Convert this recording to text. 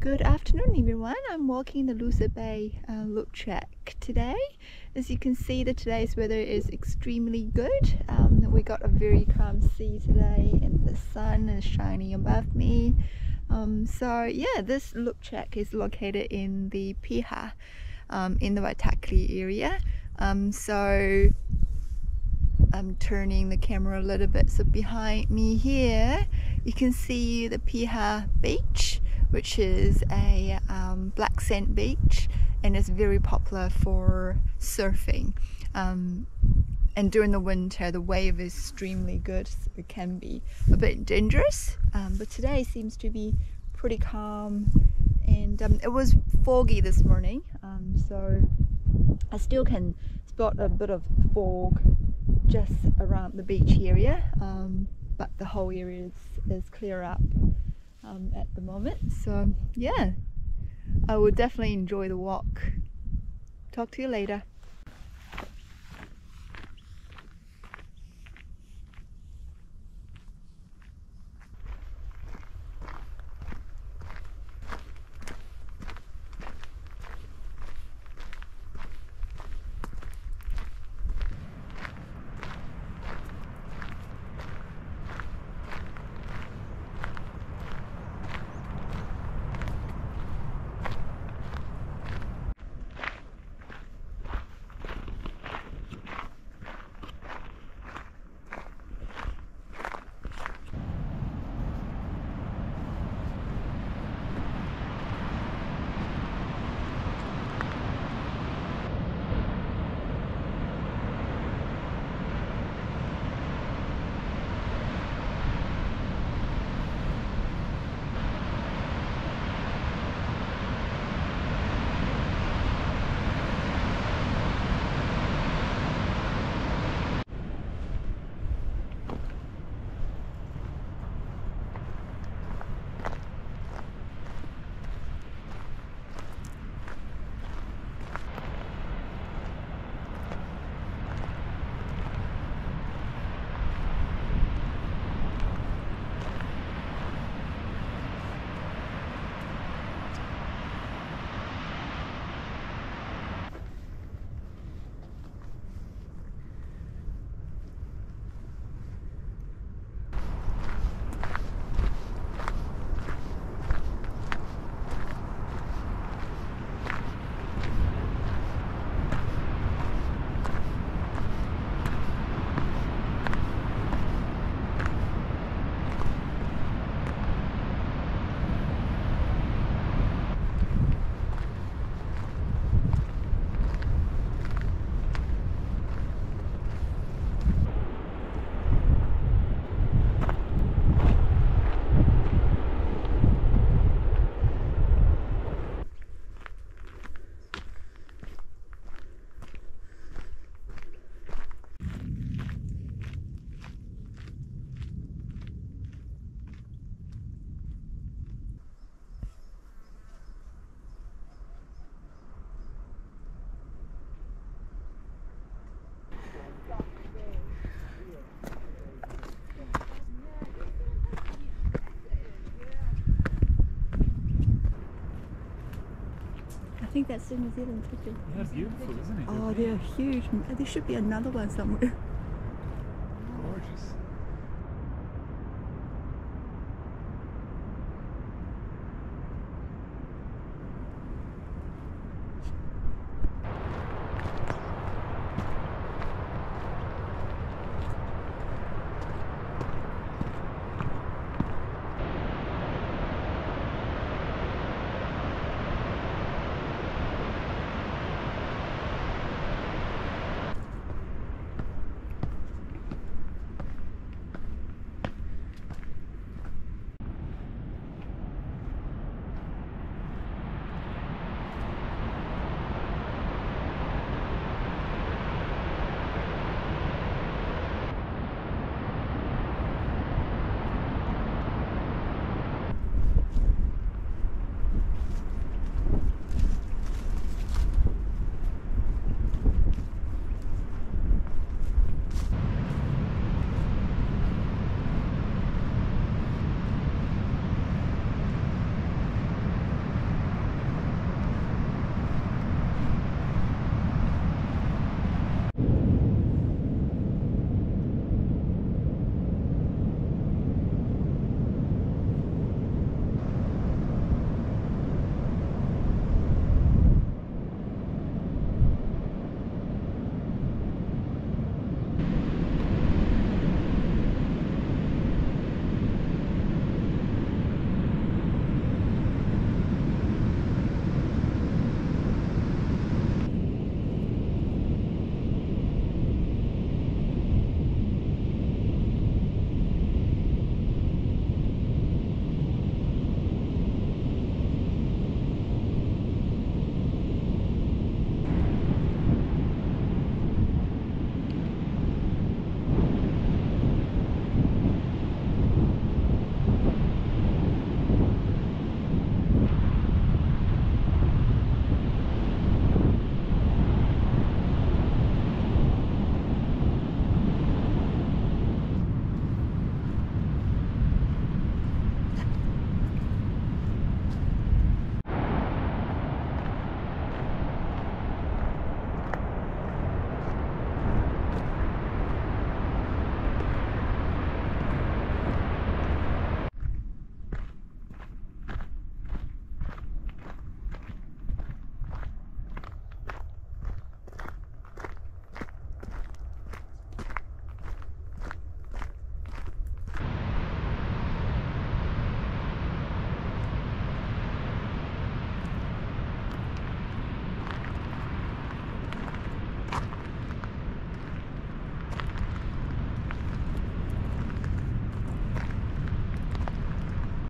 Good afternoon everyone, I'm walking the Mercer Bay look track today. As you can see, today's weather is extremely good. We got a very calm sea today and the sun is shining above me. So yeah, this look track is located in the Piha in the Waitakere area. So I'm turning the camera a little bit, so behind me here you can see the Piha beach, which is a black sand beach and is very popular for surfing. And during the winter the wave is extremely good, so it can be a bit dangerous, but today seems to be pretty calm, and it was foggy this morning, so I still can spot a bit of fog just around the beach area, but the whole area is clear up at the moment. So yeah, I will definitely enjoy the walk. Talk to you later. I think that's the New Zealand picture. They're beautiful, isn't it? Oh, they're huge. There should be another one somewhere.